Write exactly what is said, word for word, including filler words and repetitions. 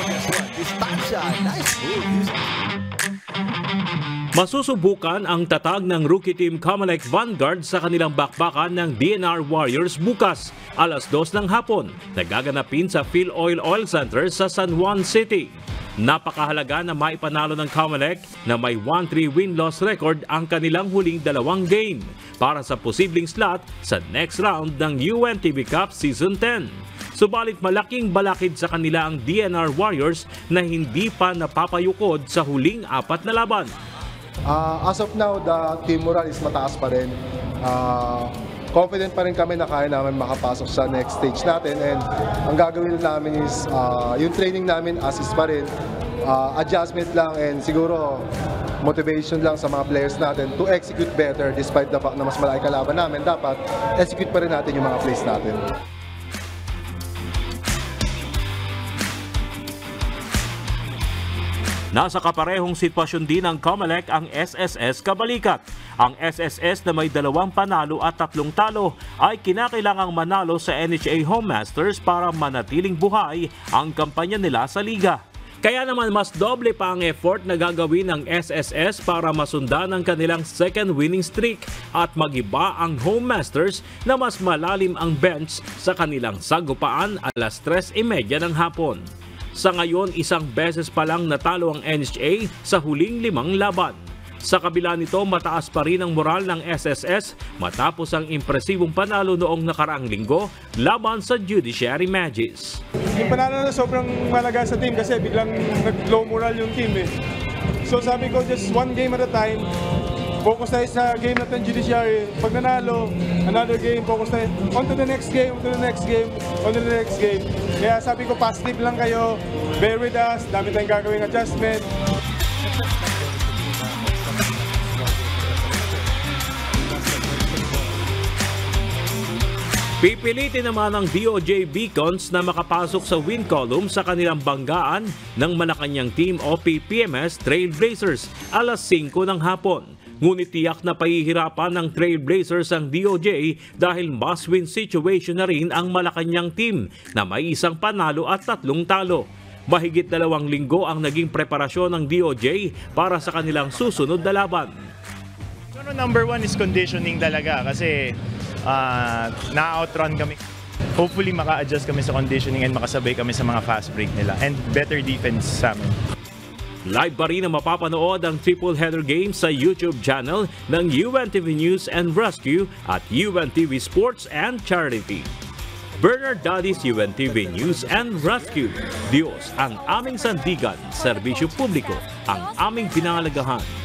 guess what? Distansya. Nice move. Masusubukan ang tatag ng rookie team Comelec Vanguard sa kanilang bakbakan ng D N R Warriors bukas, alas dos ng hapon, nagaganapin sa Phil Oil Oil Center sa San Juan City. Napakahalaga na maipanalo ng Comelec na may one three win-loss record ang kanilang huling dalawang game para sa posibleng slot sa next round ng U N T V Cup Season ten. Subalit malaking balakid sa kanila ang D N R Warriors na hindi pa napapayukod sa huling apat na laban. Uh, as of now, the team morale is mataas pa rin. Uh, confident pa rin kami na kaya namin makapasok sa next stage natin, and ang gagawin namin is uh, yung training namin assist pa rin, uh, adjustment lang, and siguro motivation lang sa mga players natin to execute better despite the fact na mas malaki kalaban namin. Dapat execute pa rin natin yung mga plays natin. Nasa kaparehong sitwasyon din ng Comelec ang S S S Kabalikat. Ang S S S na may dalawang panalo at tatlong talo ay kinakailangang manalo sa N H A Home Masters para manatiling buhay ang kampanya nila sa liga. Kaya naman mas doble pa ang effort na gagawin ng S S S para masundan ang kanilang second winning streak at magiba ang Home Masters na mas malalim ang bench sa kanilang sagupaan alas tres trenta ng hapon. Sa ngayon, isang beses pa lang natalo ang N H A sa huling limang laban. Sa kabila nito, mataas pa rin ang moral ng S S S matapos ang impresibong panalo noong nakaraang linggo laban sa Judiciary Magis. Yung panalo na sobrang malaga sa team kasi biglang nag-low moral yung team eh. So sabi ko, just one game at a time. Focus tayo sa game natin Judiciary. Pag nanalo, another game, focus tayo. On to the next game, on to the next game, on to the next game. Kaya sabi ko, positive lang kayo. Bear with us. Dami tayong gagawing adjustment. Pipilitin naman ng D O J Beacons na makapasok sa win column sa kanilang banggaan ng Malacanang Team O P P M S Trailblazers alas singko ng hapon. Ngunit tiyak na pahihirapan ng Trailblazers ang D O J dahil must-win situation na rin ang Malacanang Team na may isang panalo at tatlong talo. Mahigit dalawang linggo ang naging preparasyon ng D O J para sa kanilang susunod na laban. So, number one is conditioning talaga kasi uh, na-outrun kami. Hopefully maka-adjust kami sa conditioning and makasabay kami sa mga fast break nila and better defense sa amin. Live pa rin na mapapanood ang triple header game sa YouTube channel ng U N T V News and Rescue at U N T V Sports and Charity. Bernard Dadis, U N T V News and Rescue. Diyos ang aming sandigan, serbisyo publiko ang aming pinangalagahan.